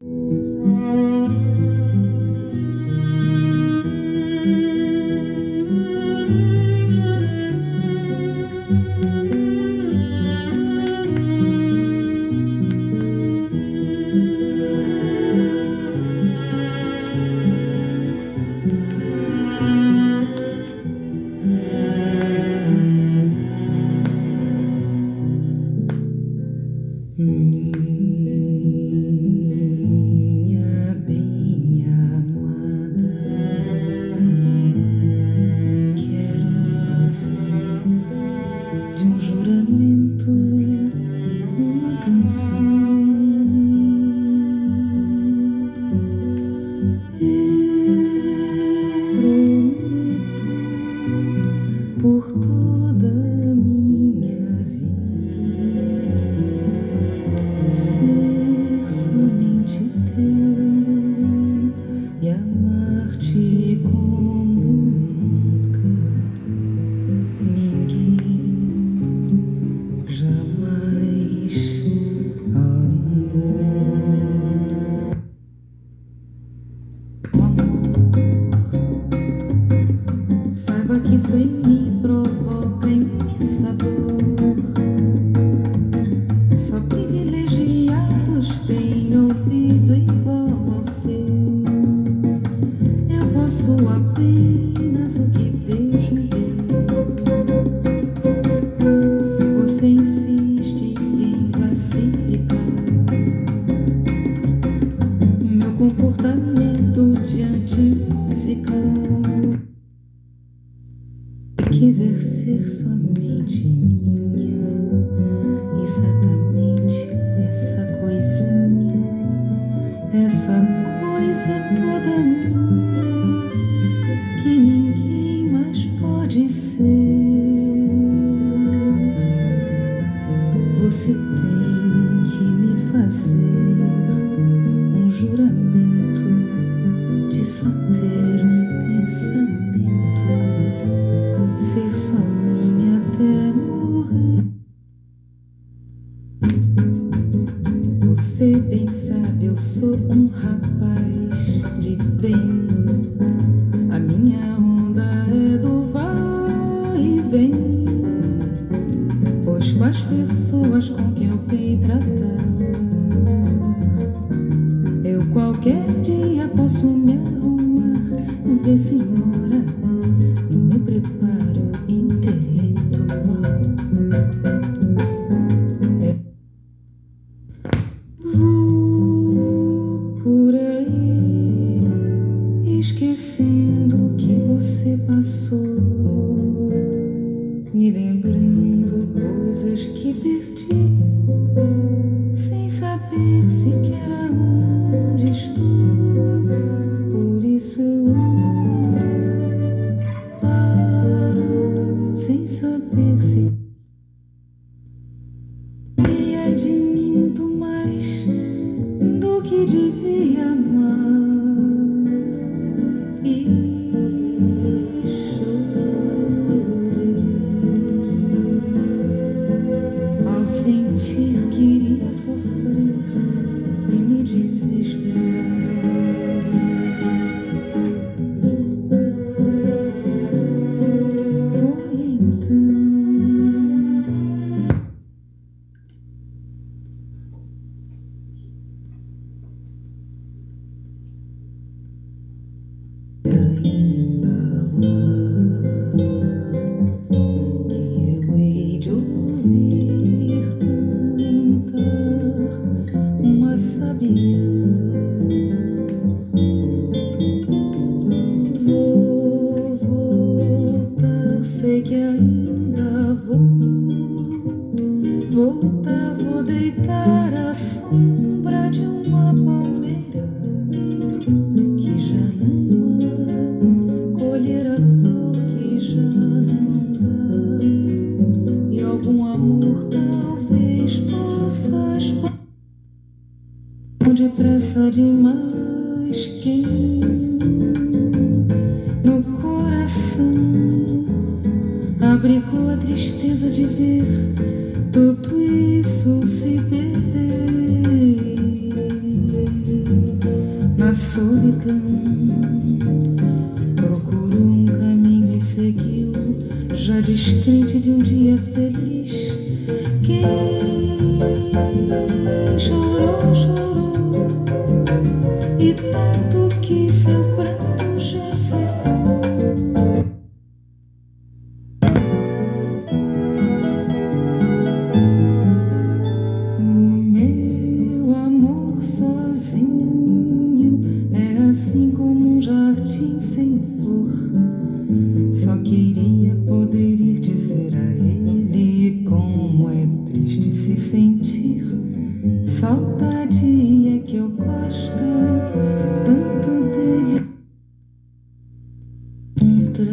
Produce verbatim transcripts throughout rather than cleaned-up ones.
Quiser ser somente minha, exatamente essa coisinha, essa coisa toda minha, que ninguém mais pode ser. Você tem que me fazer um juramento de só ter um pensamento, ser só minha até morrer. Você bem sabe, eu sou um rapaz de bem. A minha onda é do vai e vem, pois com as pessoas com quem eu bem tratar, eu qualquer dia posso me arrumar, ver se mora no meu preparo intelectual. É. Vou por aí esquecendo o que você passou, me lembrando coisas que perdi, sem saber sequer aonde estou. Por isso eu ando, paro, sem saber se é de mim muito mais do que devia amar. E ao sentir que iria sofrer e me desesperar, foi então ainda lá que eu hei de ouvir cantar uma sabiá. Vou voltar, sei que ainda vou voltar, vou deitar à sombra de uma palmeira que já não há, colher a flor que já não dá, e algum amor talvez possa espalhar depressa demais quem no coração abrigou a tristeza de ver tudo isso se perder. solidão. Procurou um caminho e seguiu, já descrente de um dia feliz. Quem chorou, chorou, e tanto que seu pranto já secou. O meu amor sozinho é assim como um jardim sem flor. Só queria poder ir dizer a ele como é triste se sentir. Saudade é que eu gosto tanto dele. Outra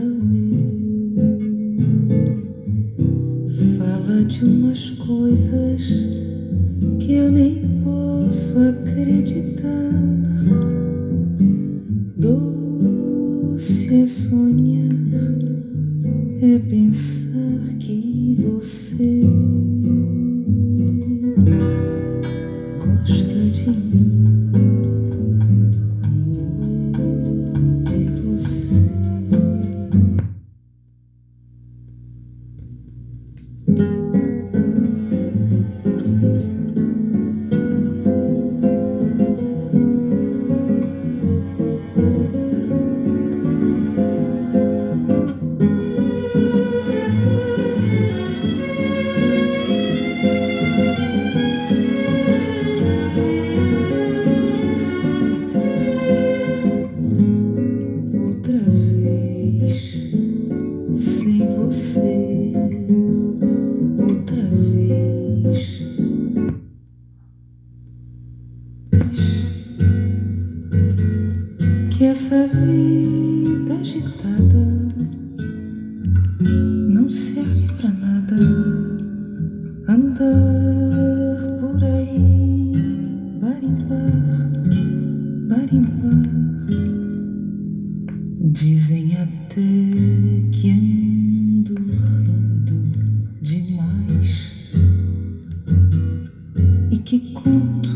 vez fala de umas coisas que eu nem posso acreditar. Doce é sonhar, é pensar que você gosta de mim como eu de você. Outra vez sem você, outra vez que essa vida agitada não serve pra nada. Andar por aí, barimbar, barimbar. Dizem até que ando rindo demais e que conto